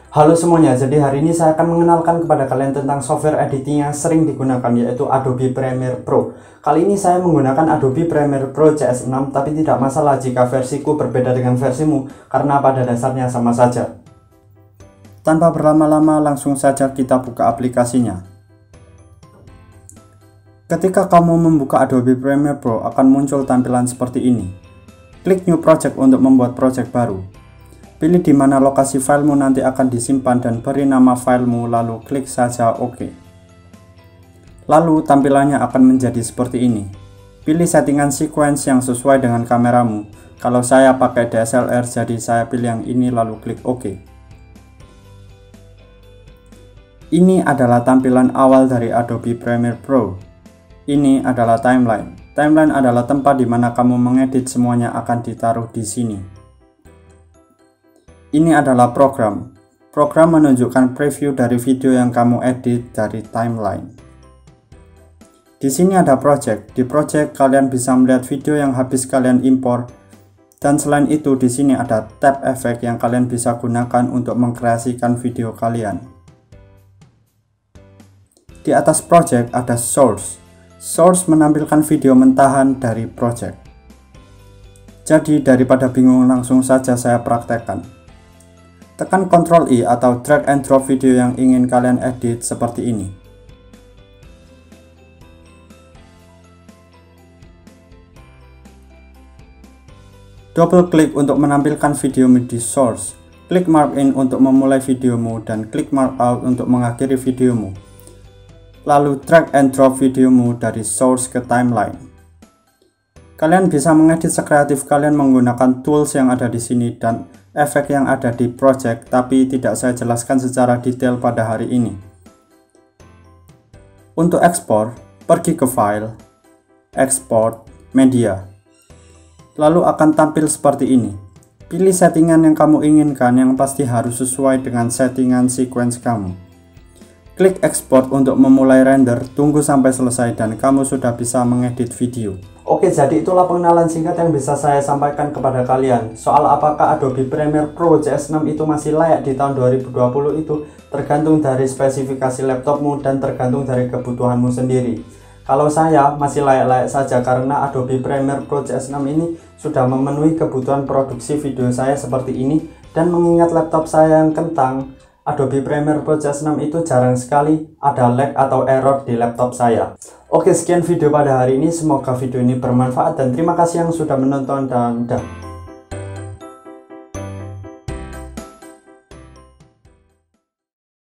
Halo semuanya, jadi hari ini saya akan mengenalkan kepada kalian tentang software editing yang sering digunakan, yaitu Adobe Premiere Pro. Kali ini saya menggunakan Adobe Premiere Pro CS6, tapi tidak masalah jika versiku berbeda dengan versimu, karena pada dasarnya sama saja. Tanpa berlama-lama, langsung saja kita buka aplikasinya. Ketika kamu membuka Adobe Premiere Pro, akan muncul tampilan seperti ini. Klik New Project untuk membuat project baru. Pilih di mana lokasi filemu nanti akan disimpan dan beri nama filemu, lalu klik saja OK. Lalu tampilannya akan menjadi seperti ini. Pilih settingan sequence yang sesuai dengan kameramu. Kalau saya pakai DSLR, jadi saya pilih yang ini lalu klik OK. Ini adalah tampilan awal dari Adobe Premiere Pro. Ini adalah timeline. Timeline adalah tempat di mana kamu mengedit, semuanya akan ditaruh di sini. Ini adalah program. Program menunjukkan preview dari video yang kamu edit dari timeline. Di sini ada project. Di project kalian bisa melihat video yang habis kalian impor. Dan selain itu di sini ada tab efek yang kalian bisa gunakan untuk mengkreasikan video kalian. Di atas project ada source. Source menampilkan video mentahan dari project. Jadi daripada bingung, langsung saja saya praktekkan. Tekan Ctrl I atau drag and drop video yang ingin kalian edit seperti ini. Double klik untuk menampilkan videomu di source. Klik mark in untuk memulai videomu dan klik mark out untuk mengakhiri videomu. Lalu drag and drop videomu dari source ke timeline. Kalian bisa mengedit sekreatif kalian menggunakan tools yang ada di sini dan efek yang ada di project, tapi tidak saya jelaskan secara detail pada hari ini. Untuk ekspor, pergi ke File, Export, Media. Lalu akan tampil seperti ini. Pilih settingan yang kamu inginkan, yang pasti harus sesuai dengan settingan sequence kamu. Klik export untuk memulai render, tunggu sampai selesai dan kamu sudah bisa mengedit video. Oke, jadi itulah pengenalan singkat yang bisa saya sampaikan kepada kalian. Soal apakah Adobe Premiere Pro CS6 itu masih layak di tahun 2020 itu tergantung dari spesifikasi laptopmu dan tergantung dari kebutuhanmu sendiri. Kalau saya masih layak-layak saja karena Adobe Premiere Pro CS6 ini sudah memenuhi kebutuhan produksi video saya seperti ini, dan mengingat laptop saya yang kentang, Adobe Premiere Pro CS6 itu jarang sekali ada lag atau error di laptop saya. Oke, sekian video pada hari ini. Semoga video ini bermanfaat dan terima kasih yang sudah menonton dan dah.